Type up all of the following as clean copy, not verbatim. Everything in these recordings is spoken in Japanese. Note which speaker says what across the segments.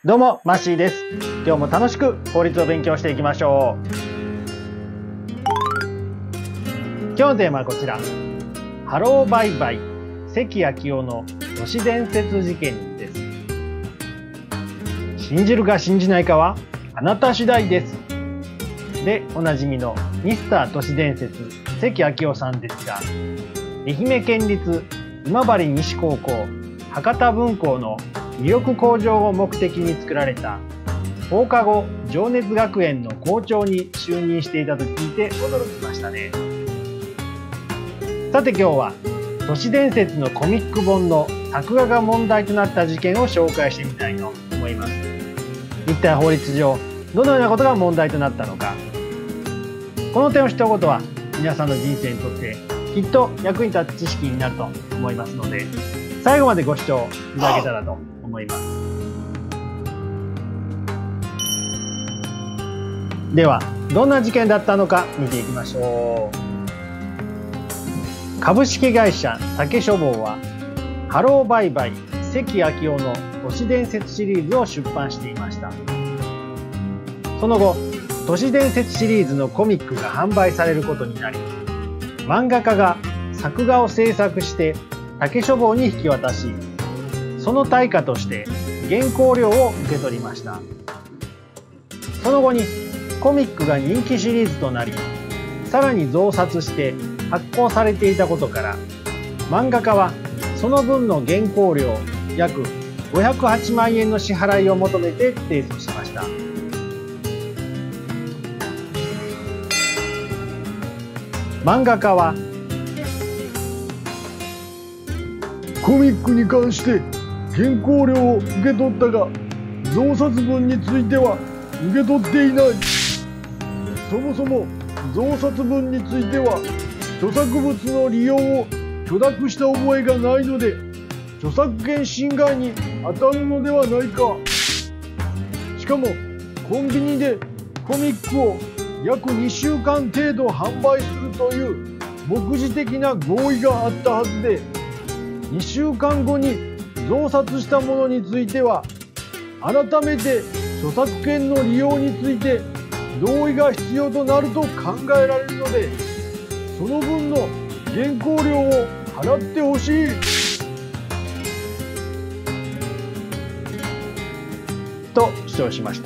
Speaker 1: どうもマッシーです。今日も楽しく法律を勉強していきましょう。今日のテーマはこちら。ハローバイバイ関明夫の都市伝説事件です。信じるか信じないかはあなた次第です。でおなじみのミスター都市伝説関明夫さんですが、愛媛県立今治西高校博多分校の魅力向上を目的に作られた放課後情熱学園の校長に就任していたと聞いて驚きましたね。さて今日は都市伝説のコミック本の作画が問題となった事件を紹介してみたいと思います。一体法律上どのようなことが問題となったのか、この点を知っておくことは皆さんの人生にとってきっと役に立つ知識になると思いますので、最後までご視聴いただけたらと思います。ではどんな事件だったのか見ていきましょう。株式会社竹書房はハローバイバイ関明夫の都市伝説シリーズを出版していました。その後都市伝説シリーズのコミックが販売されることになり、漫画家が作画を制作して竹書房に引き渡し、その対価として原稿料を受け取りました。その後にコミックが人気シリーズとなり、さらに増刷して発行されていたことから、漫画家はその分の原稿料約508万円の支払いを求めて提訴しました。漫画家は
Speaker 2: コミックに関して原稿料を受け取ったが、増刷分については受け取っていない。そもそも増刷分については著作物の利用を許諾した覚えがないので、著作権侵害に当たるのではないか。しかもコンビニでコミックを約2週間程度販売するという目次的な合意があったはずで、2週間後に増刷したものについては改めて著作権の利用について同意が必要となると考えられるので、その分の原稿料を払ってほしい
Speaker 1: と主張しました。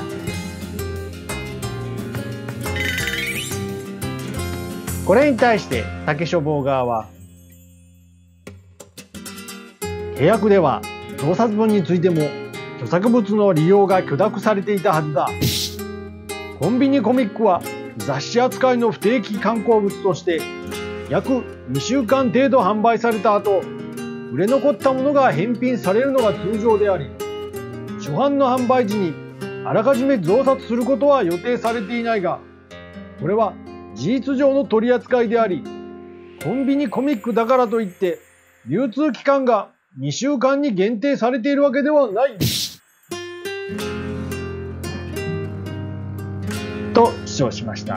Speaker 1: これに対して竹書房側は、契約では増刷分についても著作物の利用が許諾されていたはずだ。コンビニコミックは雑誌扱いの不定期刊行物として約2週間程度販売された後、売れ残ったものが返品されるのが通常であり、初版の販売時にあらかじめ増刷することは予定されていないが、これは事実上の取り扱いであり、コンビニコミックだからといって流通期間が2週間に限定されているわけではないと主張しました。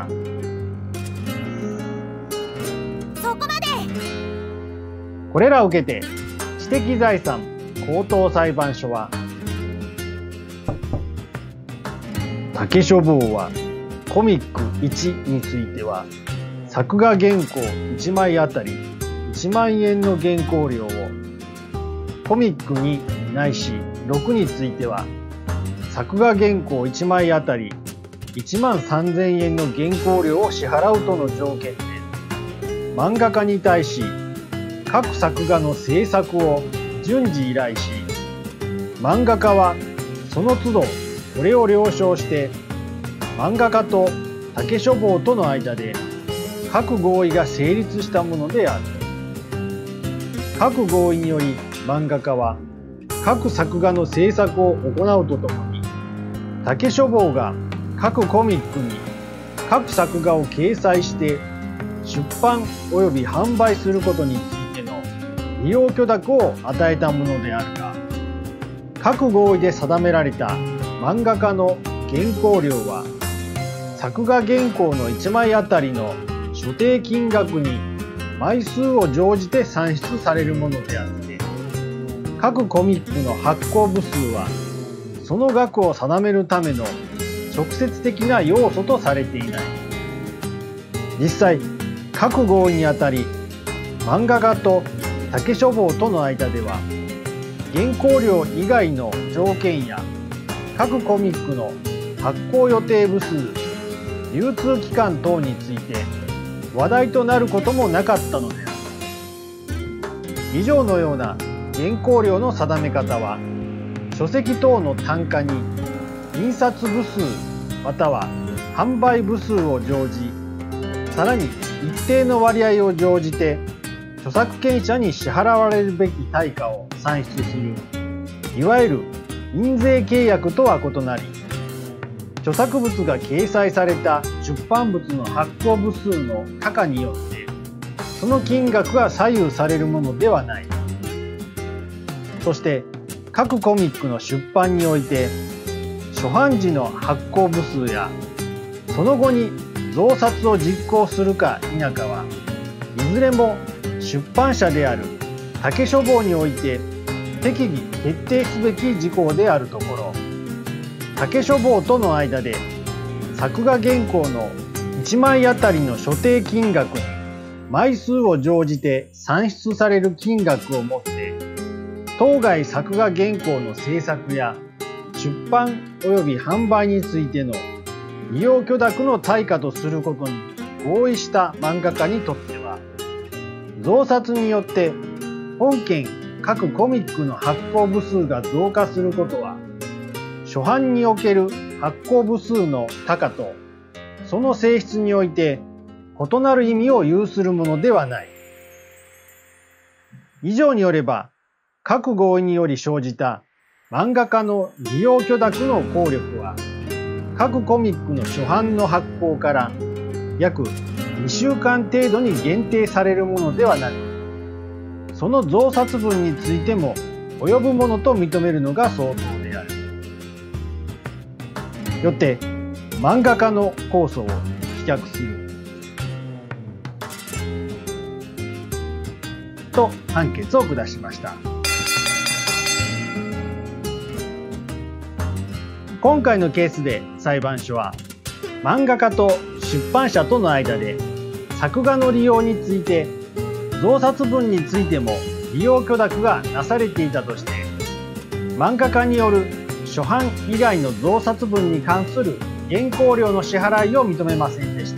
Speaker 3: そこまで。
Speaker 1: これらを受けて知的財産高等裁判所は、竹書房はコミック1については作画原稿1枚あたり1万円の原稿料を、コミック2ないし6については作画原稿1枚あたり1万3000円の原稿料を支払うとの条件で、漫画家に対し各作画の制作を順次依頼し、漫画家はその都度これを了承して漫画家と竹書房との間で各合意が成立したものである。各合意により漫画家は各作画の制作を行うとともに、竹書房が各コミックに各作画を掲載して出版及び販売することについての利用許諾を与えたものであるが、各合意で定められた漫画家の原稿料は作画原稿の1枚あたりの所定金額に枚数を乗じて算出されるものであって、各コミックの発行部数はその額を定めるための直接的な要素とされていない。実際、各合意にあたり、漫画家と竹書房との間では、原稿料以外の条件や各コミックの発行予定部数、流通期間等について話題となることもなかったのである。以上のような原稿料の定め方は、書籍等の単価に印刷部数または販売部数を乗じ、さらに一定の割合を乗じて著作権者に支払われるべき対価を算出する、いわゆる印税契約とは異なり、著作物が掲載された出版物の発行部数の多寡によってその金額が左右されるものではない。そして各コミックの出版において初版時の発行部数やその後に増刷を実行するか否かはいずれも出版社である竹書房において適宜決定すべき事項であるところ、竹書房との間で作画原稿の1枚あたりの所定金額に枚数を乗じて算出される金額をもって当該作画原稿の制作や出版及び販売についての利用許諾の対価とすることに合意した漫画家にとっては、増刷によって本件各コミックの発行部数が増加することは、初版における発行部数の多寡とその性質において異なる意味を有するものではない。以上によれば、各合意により生じた漫画家の利用許諾の効力は、各コミックの初版の発行から約2週間程度に限定されるものではなく、その増刷分についても及ぶものと認めるのが相当である。よって漫画家の控訴を棄却すると判決を下しました。今回のケースで裁判所は、漫画家と出版社との間で作画の利用について増刷分についても利用許諾がなされていたとして、漫画家による初版以外の増刷分に関する原稿料の支払いを認めませんでした。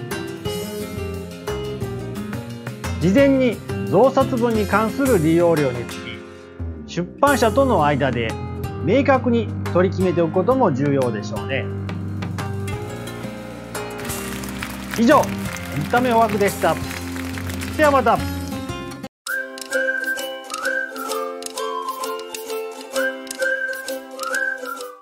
Speaker 1: 事前に増刷分に関する利用料につき、出版社との間で明確に取り決めておくことも重要でしょうね。以上、エンタメオワクでした。ではまた。